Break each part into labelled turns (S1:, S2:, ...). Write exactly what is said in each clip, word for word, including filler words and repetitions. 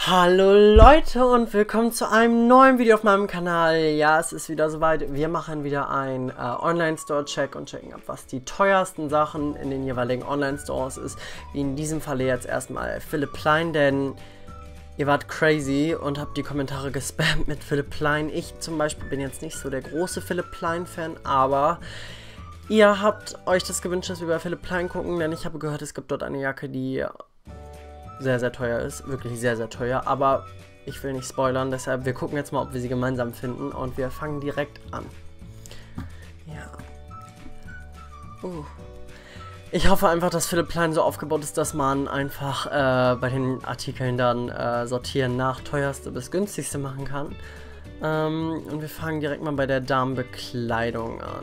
S1: Hallo Leute und willkommen zu einem neuen Video auf meinem Kanal. Ja, es ist wieder soweit. Wir machen wieder einen äh, Online-Store-Check und checken ab, was die teuersten Sachen in den jeweiligen Online-Stores ist. Wie in diesem Falle jetzt erstmal Philipp Plein, denn ihr wart crazy und habt die Kommentare gespammt mit Philipp Plein. Ich zum Beispiel bin jetzt nicht so der große Philipp Plein-Fan, aber ihr habt euch das gewünscht, dass wir bei Philipp Plein gucken, denn ich habe gehört, es gibt dort eine Jacke, die sehr, sehr teuer ist. Wirklich sehr, sehr teuer. Aber ich will nicht spoilern, deshalb wir gucken jetzt mal, ob wir sie gemeinsam finden. Und wir fangen direkt an. Ja. Uh. Ich hoffe einfach, dass Philipp Plein so aufgebaut ist, dass man einfach äh, bei den Artikeln dann äh, sortieren nach teuerste bis günstigste machen kann. Ähm, und wir fangen direkt mal bei der Damenbekleidung an.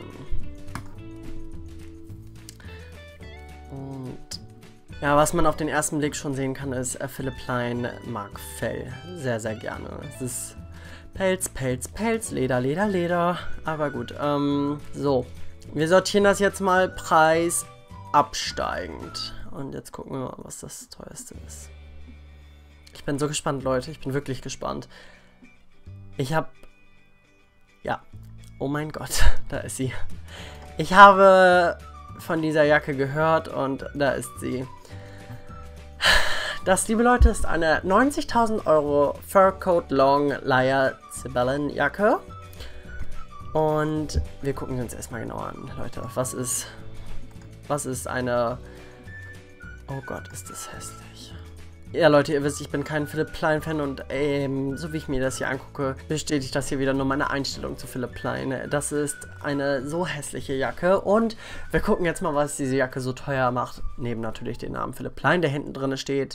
S1: Und ja, was man auf den ersten Blick schon sehen kann, ist, äh, Philipp Plein mag Fell sehr, sehr gerne. Es ist Pelz, Pelz, Pelz, Leder, Leder, Leder. Aber gut, ähm, so. Wir sortieren das jetzt mal Preis absteigend. Und jetzt gucken wir mal, was das teuerste ist. Ich bin so gespannt, Leute. Ich bin wirklich gespannt. Ich habe... Ja. Oh mein Gott, da ist sie. Ich habe von dieser Jacke gehört und da ist sie. Das, liebe Leute, ist eine neunzigtausend Euro Fur Coat Long Layer Zibellen Jacke. Und wir gucken uns erstmal genauer an, Leute. Was ist, was ist eine... Oh Gott, ist das hässlich. Ja, Leute, ihr wisst, ich bin kein Philipp Plein-Fan und ähm, so wie ich mir das hier angucke, bestätigt das hier wieder nur meine Einstellung zu Philipp Plein. Das ist eine so hässliche Jacke und wir gucken jetzt mal, was diese Jacke so teuer macht. Neben natürlich den Namen Philipp Plein, der hinten drin steht.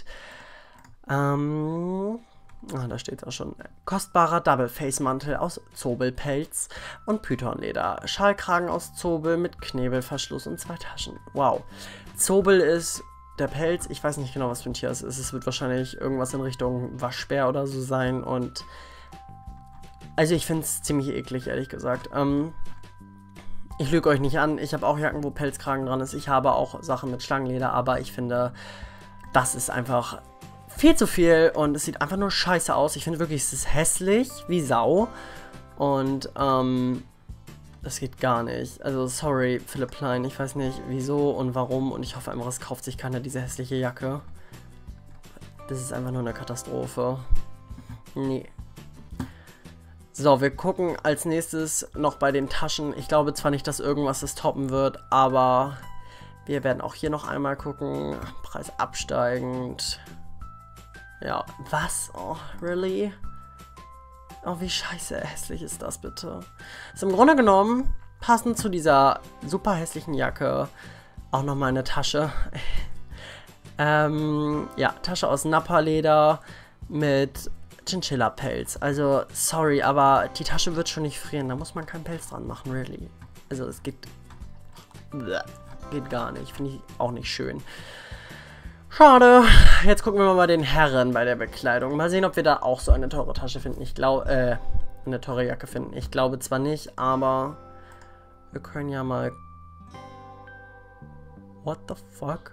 S1: Ähm, ah, da steht es auch schon. Kostbarer Double-Face-Mantel aus Zobelpelz und Pythonleder. Schallkragen aus Zobel mit Knebelverschluss und zwei Taschen. Wow. Zobel ist... Der Pelz, ich weiß nicht genau, was für ein Tier es ist. Es wird wahrscheinlich irgendwas in Richtung Waschbär oder so sein. Und also ich finde es ziemlich eklig, ehrlich gesagt. Ähm, ich lüge euch nicht an. Ich habe auch Jacken, wo Pelzkragen dran ist. Ich habe auch Sachen mit Schlangenleder. Aber ich finde, das ist einfach viel zu viel. Und es sieht einfach nur scheiße aus. Ich finde wirklich, es ist hässlich wie Sau. Und ähm... das geht gar nicht. Also, sorry, Philipp Plein. Ich weiß nicht, wieso und warum. Und ich hoffe einfach, es kauft sich keiner diese hässliche Jacke. Das ist einfach nur eine Katastrophe. Nee. So, wir gucken als nächstes noch bei den Taschen. Ich glaube zwar nicht, dass irgendwas das toppen wird, aber wir werden auch hier noch einmal gucken. Preis absteigend. Ja, was? Oh, really? Oh, wie scheiße hässlich ist das bitte. Ist im Grunde genommen, passend zu dieser super hässlichen Jacke, auch nochmal eine Tasche. ähm, ja, Tasche aus Nappa-Leder mit Chinchilla-Pelz. Also, sorry, aber die Tasche wird schon nicht frieren. Da muss man keinen Pelz dran machen, really. Also, es geht... Bleh, geht gar nicht. Finde ich auch nicht schön. Schade. Jetzt gucken wir mal bei den Herren bei der Bekleidung. Mal sehen, ob wir da auch so eine teure Tasche finden. Ich glaube, äh, eine teure Jacke finden. Ich glaube zwar nicht, aber wir können ja mal... What the fuck?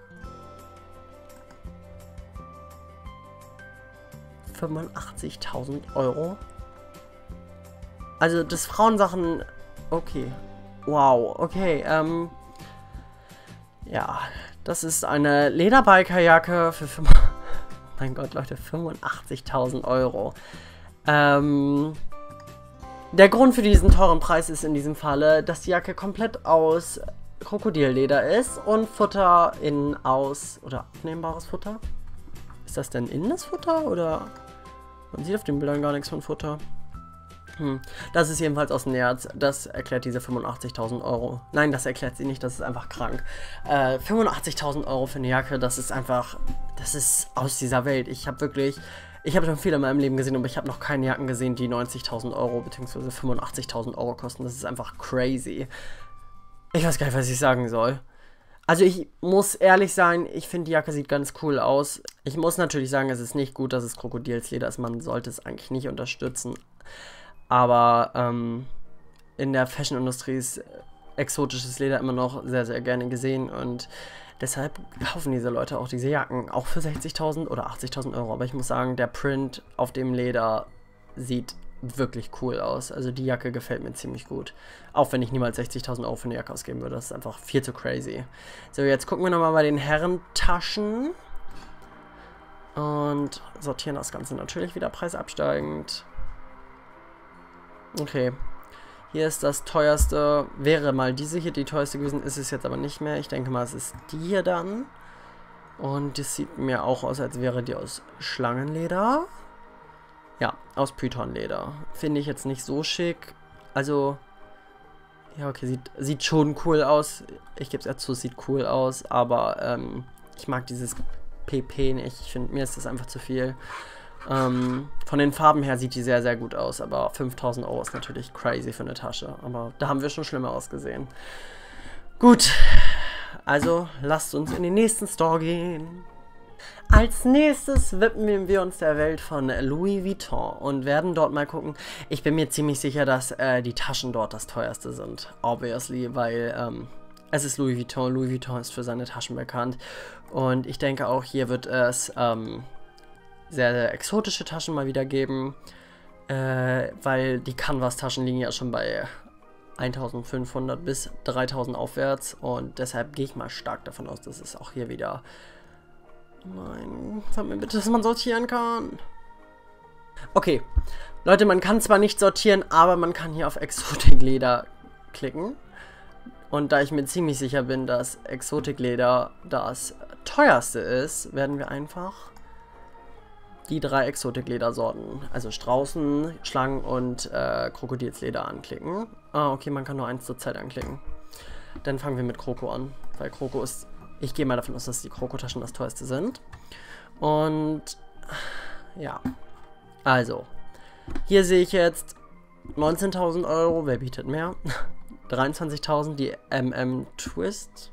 S1: fünfundachtzigtausend Euro? Also, das Frauensachen... Okay. Wow, okay, ähm... ja... Das ist eine Lederbikerjacke für fünf... Oh mein Gott, Leute, fünfundachtzigtausend Euro. Ähm, der Grund für diesen teuren Preis ist in diesem Falle, dass die Jacke komplett aus Krokodilleder ist und Futter innen aus... Oder abnehmbares Futter? Ist das denn innen das Futter? Oder... Man sieht auf den Bildern gar nichts von Futter. Hm. Das ist jedenfalls aus Nerz. Das erklärt diese fünfundachtzigtausend Euro. Nein, das erklärt sie nicht. Das ist einfach krank. Äh, fünfundachtzigtausend Euro für eine Jacke, das ist einfach... Das ist aus dieser Welt. Ich habe wirklich... Ich habe schon viele in meinem Leben gesehen, aber ich habe noch keine Jacken gesehen, die neunzigtausend Euro bzw. fünfundachtzigtausend Euro kosten. Das ist einfach crazy. Ich weiß gar nicht, was ich sagen soll. Also ich muss ehrlich sein, ich finde die Jacke sieht ganz cool aus. Ich muss natürlich sagen, es ist nicht gut, dass es Krokodilsleder ist. Man sollte es eigentlich nicht unterstützen. Aber ähm, in der Fashion-Industrie ist exotisches Leder immer noch sehr, sehr gerne gesehen. Und Deshalb kaufen diese Leute auch diese Jacken, auch für sechzigtausend oder achtzigtausend Euro. Aber ich muss sagen, der Print auf dem Leder sieht wirklich cool aus. Also die Jacke gefällt mir ziemlich gut. Auch wenn ich niemals sechzigtausend Euro für eine Jacke ausgeben würde. Das ist einfach viel zu crazy. So, jetzt gucken wir nochmal bei den Herrentaschen. Und sortieren das Ganze natürlich wieder preisabsteigend. Okay. Hier ist das teuerste. Wäre mal diese hier die teuerste gewesen, ist es jetzt aber nicht mehr. Ich denke mal, es ist die hier dann. Und das sieht mir auch aus, als wäre die aus Schlangenleder. Ja, aus Pythonleder. Finde ich jetzt nicht so schick. Also, ja, okay, sieht, sieht schon cool aus. Ich gebe es eher zu, es sieht cool aus. Aber ähm, ich mag dieses P P nicht. Ich finde, mir ist das einfach zu viel. Ähm, von den Farben her sieht die sehr, sehr gut aus. Aber fünftausend Euro ist natürlich crazy für eine Tasche. Aber da haben wir schon schlimmer ausgesehen. Gut, also lasst uns in den nächsten Store gehen. Als nächstes widmen wir uns der Welt von Louis Vuitton und werden dort mal gucken. Ich bin mir ziemlich sicher, dass äh, die Taschen dort das teuerste sind. Obviously, weil ähm, es ist Louis Vuitton. Louis Vuitton ist für seine Taschen bekannt. Und ich denke auch, hier wird es ähm, sehr, sehr exotische Taschen mal wieder geben. Äh, weil die Canvas-Taschen liegen ja schon bei eintausendfünfhundert bis dreitausend aufwärts. Und deshalb gehe ich mal stark davon aus, dass es auch hier wieder... Nein, sag mir bitte, dass man sortieren kann. Okay, Leute, man kann zwar nicht sortieren, aber man kann hier auf Exotikleder klicken. Und da ich mir ziemlich sicher bin, dass Exotikleder das teuerste ist, werden wir einfach die drei Exotikledersorten, also Straußen, Schlangen und äh, Krokodilsleder anklicken. Ah, okay, man kann nur eins zur Zeit anklicken. Dann fangen wir mit Kroko an, weil Kroko ist... Ich gehe mal davon aus, dass die Krokotaschen das teuerste sind. Und ja, also, hier sehe ich jetzt neunzehntausend Euro. Wer bietet mehr? dreiundzwanzigtausend, die M M Twist.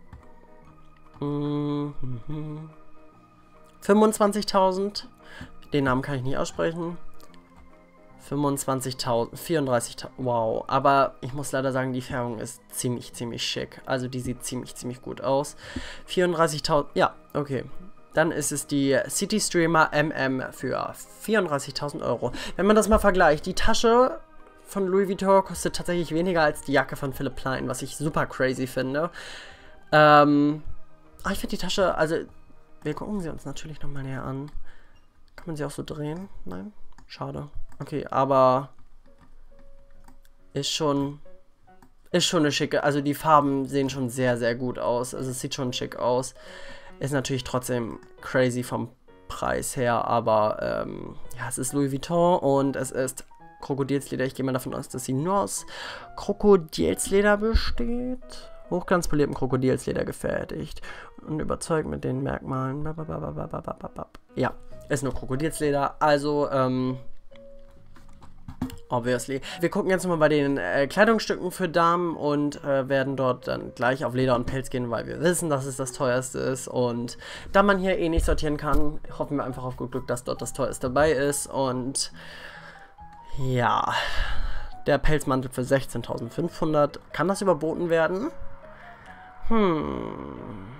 S1: Mhm. fünfundzwanzigtausend. Den Namen kann ich nicht aussprechen. fünfundzwanzigtausend, vierunddreißigtausend, wow, aber ich muss leider sagen, die Färbung ist ziemlich, ziemlich schick, also die sieht ziemlich, ziemlich gut aus. vierunddreißigtausend, ja, okay, dann ist es die City Streamer M M für vierunddreißigtausend Euro. Wenn man das mal vergleicht, die Tasche von Louis Vuitton kostet tatsächlich weniger als die Jacke von Philipp Plein, was ich super crazy finde. Ähm, aber ich finde die Tasche, also, wir gucken sie uns natürlich nochmal näher an. Kann man sie auch so drehen? Nein? Schade. Okay, aber ist schon ist schon eine schicke, also die Farben sehen schon sehr, sehr gut aus, also es sieht schon schick aus. Ist natürlich trotzdem crazy vom Preis her, aber ähm, ja, es ist Louis Vuitton und es ist Krokodilsleder. Ich gehe mal davon aus, dass sie nur aus Krokodilsleder besteht. Hochglanzpoliertem Krokodilsleder gefertigt und überzeugt mit den Merkmalen. Ja, ist nur Krokodilsleder, also ähm, obviously. Wir gucken jetzt nochmal bei den äh, Kleidungsstücken für Damen und äh, werden dort dann gleich auf Leder und Pelz gehen, weil wir wissen, dass es das teuerste ist. Und da man hier eh nicht sortieren kann, hoffen wir einfach auf gut Glück, dass dort das teuerste dabei ist. Und ja, der Pelzmantel für sechzehntausendfünfhundert. Kann das überboten werden? Hm.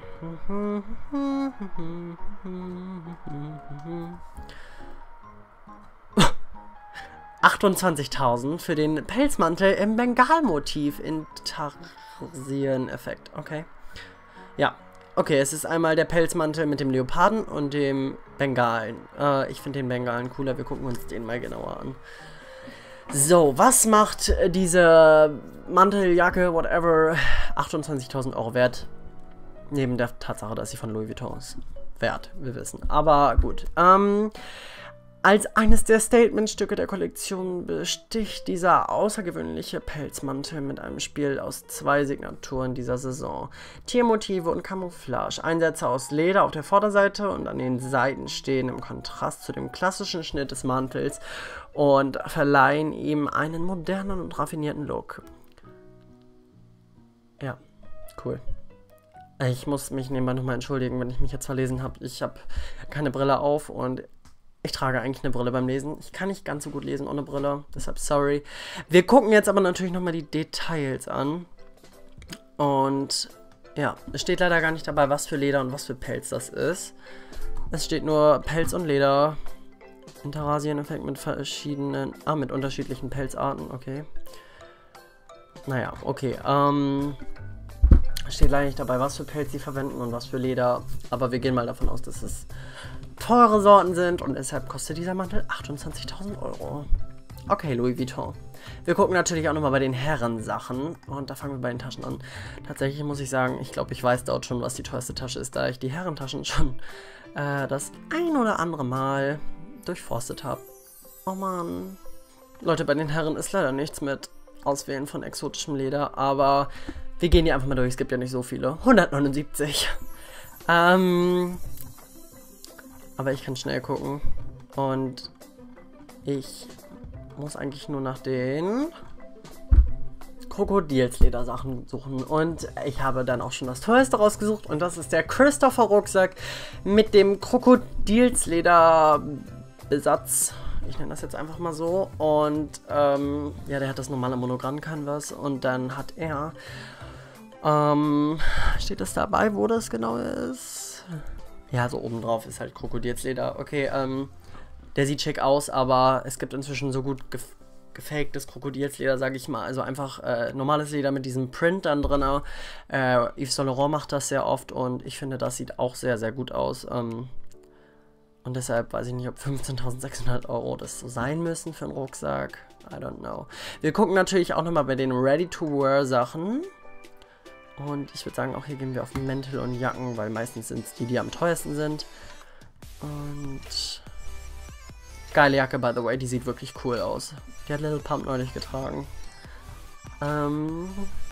S1: achtundzwanzigtausend für den Pelzmantel im Bengalmotiv in Tarsieren-Effekt. Okay. Ja. Okay, es ist einmal der Pelzmantel mit dem Leoparden und dem Bengalen. Äh, ich finde den Bengalen cooler. Wir gucken uns den mal genauer an. So, was macht diese Manteljacke, whatever, achtundzwanzigtausend Euro wert? Neben der Tatsache, dass sie von Louis Vuitton ist. Wert, wir wissen. Aber gut. Ähm... Als eines der Statementstücke der Kollektion besticht dieser außergewöhnliche Pelzmantel mit einem Spiel aus zwei Signaturen dieser Saison. Tiermotive und Camouflage. Einsätze aus Leder auf der Vorderseite und an den Seiten stehen im Kontrast zu dem klassischen Schnitt des Mantels und verleihen ihm einen modernen und raffinierten Look. Ja, cool. Ich muss mich nebenbei nochmal entschuldigen, wenn ich mich jetzt verlesen habe. Ich habe keine Brille auf und ich trage eigentlich eine Brille beim Lesen. Ich kann nicht ganz so gut lesen ohne Brille, deshalb sorry. Wir gucken jetzt aber natürlich nochmal die Details an. Und Ja, es steht leider gar nicht dabei, was für Leder und was für Pelz das ist. Es steht nur Pelz und Leder. Interasien-Effekt mit verschiedenen... Ah, mit unterschiedlichen Pelzarten, okay. Naja, okay. Ähm, steht leider nicht dabei, was für Pelz sie verwenden und was für Leder. Aber wir gehen mal davon aus, dass es teure Sorten sind. Und deshalb kostet dieser Mantel achtundzwanzigtausend Euro. Okay, Louis Vuitton. Wir gucken natürlich auch nochmal bei den Herrensachen. Und da fangen wir bei den Taschen an. Tatsächlich muss ich sagen, ich glaube, ich weiß dort schon, was die teuerste Tasche ist, da ich die Herrentaschen schon äh, das ein oder andere Mal durchforstet habe. Oh Mann. Leute, bei den Herren ist leider nichts mit Auswählen von exotischem Leder, aber wir gehen die einfach mal durch. Es gibt ja nicht so viele. hundertneunundsiebzig. ähm, aber ich kann schnell gucken. Und ich muss eigentlich nur nach den Krokodilsleder-Sachen suchen. Und ich habe dann auch schon das teuerste rausgesucht. Und das ist der Christopher Rucksack mit dem Krokodilsleder-Besatz. Ich nenne das jetzt einfach mal so. Und ähm, ja, der hat das normale Monogramm-Canvas. Und dann hat er... Ähm, steht das dabei, wo das genau ist? Ja, so oben drauf ist halt Krokodilsleder. Okay, ähm... der sieht schick aus, aber es gibt inzwischen so gut gef gefaktes Krokodilsleder, sage ich mal. Also einfach äh, normales Leder mit diesem Print dann drin. Äh, Yves Saint Laurent macht das sehr oft und ich finde, das sieht auch sehr, sehr gut aus. Ähm, und deshalb weiß ich nicht, ob fünfzehntausendsechshundert Euro das so sein müssen für einen Rucksack. I don't know. Wir gucken natürlich auch nochmal bei den Ready-to-Wear-Sachen. Und ich würde sagen, auch hier gehen wir auf Mäntel und Jacken, weil meistens sind es die, die am teuersten sind. Und... geile Jacke, by the way, die sieht wirklich cool aus. Die hat Little Pump neulich getragen. Ähm.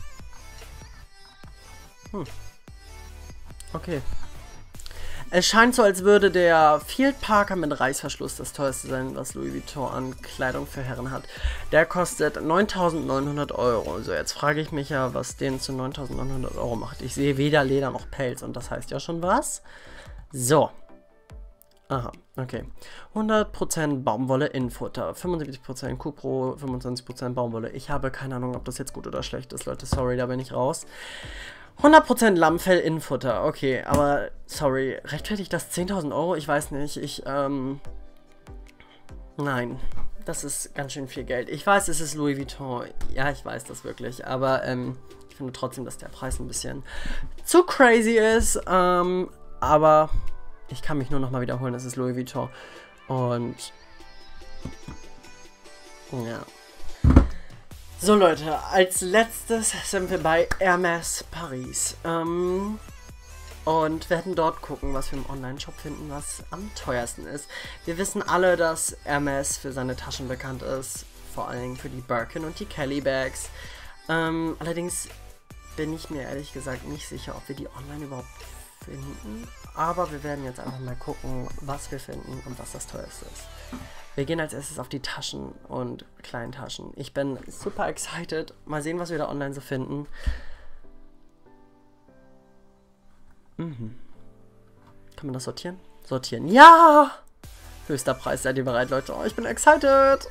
S1: Hm. Okay. Es scheint so, als würde der Field Parker mit Reißverschluss das teuerste sein, was Louis Vuitton an Kleidung für Herren hat. Der kostet neuntausendneunhundert Euro. So, jetzt frage ich mich ja, was den zu neuntausendneunhundert Euro macht. Ich sehe weder Leder noch Pelz und das heißt ja schon was. So. Aha, okay. hundert Prozent Baumwolle Innenfutter, fünfundsiebzig Prozent Cupro, fünfundzwanzig Prozent Baumwolle. Ich habe keine Ahnung, ob das jetzt gut oder schlecht ist, Leute. Sorry, da bin ich raus. hundert Prozent Lammfell Innenfutter, okay. Aber, sorry, rechtfertigt das zehntausend Euro? Ich weiß nicht, ich, ähm... nein, das ist ganz schön viel Geld. Ich weiß, es ist Louis Vuitton. Ja, ich weiß das wirklich. Aber, ähm, ich finde trotzdem, dass der Preis ein bisschen zu crazy ist. Ähm, aber... ich kann mich nur noch mal wiederholen, es ist Louis Vuitton. Und... ja. So Leute, als letztes sind wir bei Hermès Paris. Ähm, und werden dort gucken, was wir im Online-Shop finden, was am teuersten ist. Wir wissen alle, dass Hermès für seine Taschen bekannt ist. Vor allem für die Birkin und die Kelly Bags. Ähm, allerdings bin ich mir ehrlich gesagt nicht sicher, ob wir die online überhaupt finden. Aber wir werden jetzt einfach mal gucken, was wir finden und was das teuerste ist. Wir gehen als erstes auf die Taschen und kleinen Taschen. Ich bin super excited. Mal sehen, was wir da online so finden. Mhm. Kann man das sortieren? Sortieren. Ja! Höchster Preis. Seid ihr bereit, Leute? Oh, ich bin excited!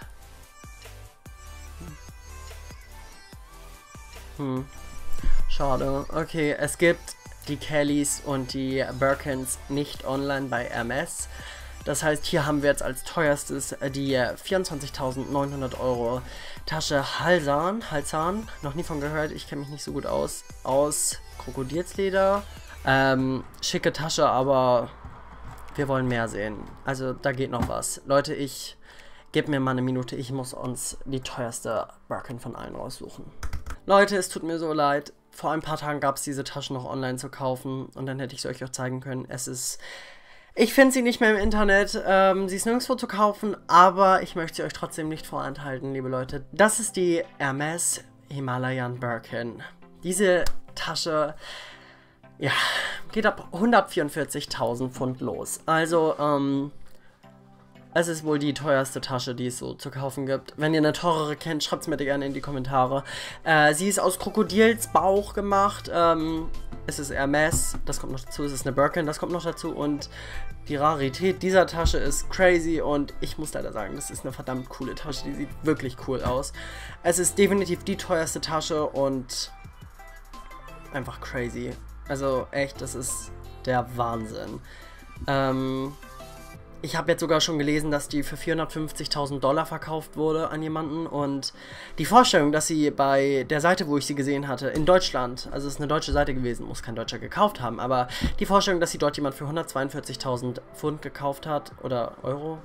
S1: Hm. Schade. Okay, es gibt die Kellys und die Birkins nicht online bei Hermès. Das heißt, hier haben wir jetzt als teuerstes die vierundzwanzigtausendneunhundert Euro Tasche Halsan, Halsan, noch nie von gehört, ich kenne mich nicht so gut aus, aus Krokodilsleder. Ähm, schicke Tasche, aber wir wollen mehr sehen. Also da geht noch was. Leute, ich gebe mir mal eine Minute, ich muss uns die teuerste Birkin von allen raussuchen. Leute, es tut mir so leid. Vor ein paar Tagen gab es diese Taschen noch online zu kaufen und dann hätte ich sie euch auch zeigen können. Es ist... ich finde sie nicht mehr im Internet, ähm, sie ist nirgendwo zu kaufen, aber ich möchte sie euch trotzdem nicht vorenthalten, liebe Leute. Das ist die Hermès Himalayan Birkin. Diese Tasche, ja, geht ab hundertvierundvierzigtausend Pfund los. Also, ähm... es ist wohl die teuerste Tasche, die es so zu kaufen gibt. Wenn ihr eine teurere kennt, schreibt es mir gerne in die Kommentare. Äh, sie ist aus Krokodilsbauch gemacht. Ähm, es ist Hermès, das kommt noch dazu. Es ist eine Birkin, das kommt noch dazu. Und die Rarität dieser Tasche ist crazy. Und ich muss leider sagen, das ist eine verdammt coole Tasche. Die sieht wirklich cool aus. Es ist definitiv die teuerste Tasche und... einfach crazy. Also echt, das ist der Wahnsinn. Ähm, ich habe jetzt sogar schon gelesen, dass die für vierhundertfünfzigtausend Dollar verkauft wurde an jemanden. Und die Vorstellung, dass sie bei der Seite, wo ich sie gesehen hatte, in Deutschland, also es ist eine deutsche Seite gewesen, muss kein Deutscher gekauft haben, aber die Vorstellung, dass sie dort jemand für hundertzweiundvierzigtausend Pfund gekauft hat, oder Euro?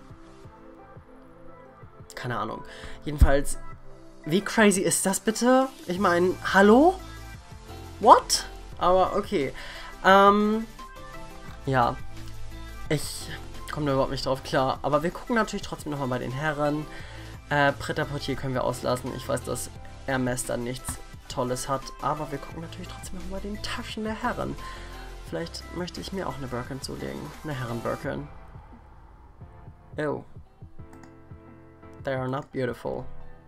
S1: Keine Ahnung. Jedenfalls, wie crazy ist das bitte? Ich meine, hallo? What? Aber okay. Ähm, ja. Ich komme da überhaupt nicht drauf klar. Aber wir gucken natürlich trotzdem nochmal bei den Herren. Äh, Pret-à-Porter können wir auslassen. Ich weiß, dass Hermes da nichts Tolles hat. Aber wir gucken natürlich trotzdem nochmal bei den Taschen der Herren. Vielleicht möchte ich mir auch eine Birkin zulegen. Eine Herren-Birkin. Oh. They are not beautiful.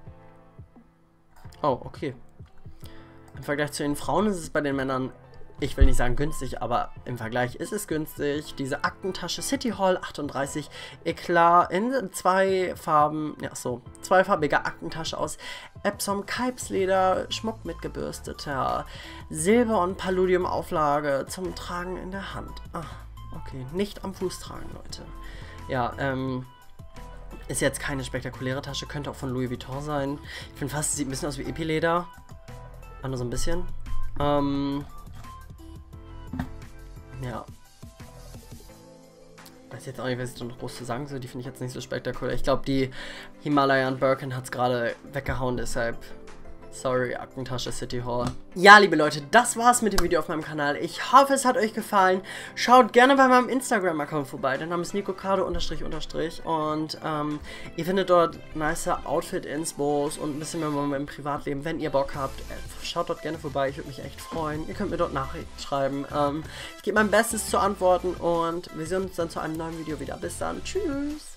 S1: Oh, okay. Im Vergleich zu den Frauen ist es bei den Männern, ich will nicht sagen günstig, aber im Vergleich ist es günstig. Diese Aktentasche City Hall achtunddreißig Eklat in zwei Farben, ja so, zweifarbige Aktentasche aus Epsom Kalbsleder, Schmuck mit gebürsteter Silber- und Palladium-Auflage zum Tragen in der Hand. Ah, okay, nicht am Fuß tragen, Leute. Ja, ähm... ist jetzt keine spektakuläre Tasche, könnte auch von Louis Vuitton sein. Ich finde fast, sieht ein bisschen aus wie Epileder. Nur so ein bisschen. Ähm. Ja. Weiß jetzt auch nicht, was ich noch groß zu sagen soll. Die finde ich jetzt nicht so spektakulär. Ich glaube, die Himalayan Birkin hat es gerade weggehauen, deshalb. Sorry, Aktentasche City Hall. Ja, liebe Leute, das war's mit dem Video auf meinem Kanal. Ich hoffe, es hat euch gefallen. Schaut gerne bei meinem Instagram-Account vorbei. Der Name ist Nikocado unterstrich unterstrich. Und ähm, ihr findet dort nice Outfit-Inspos und ein bisschen mehr im Privatleben. Wenn ihr Bock habt, äh, schaut dort gerne vorbei. Ich würde mich echt freuen. Ihr könnt mir dort Nachrichten schreiben. Ähm, ich gebe mein Bestes zu antworten und wir sehen uns dann zu einem neuen Video wieder. Bis dann. Tschüss.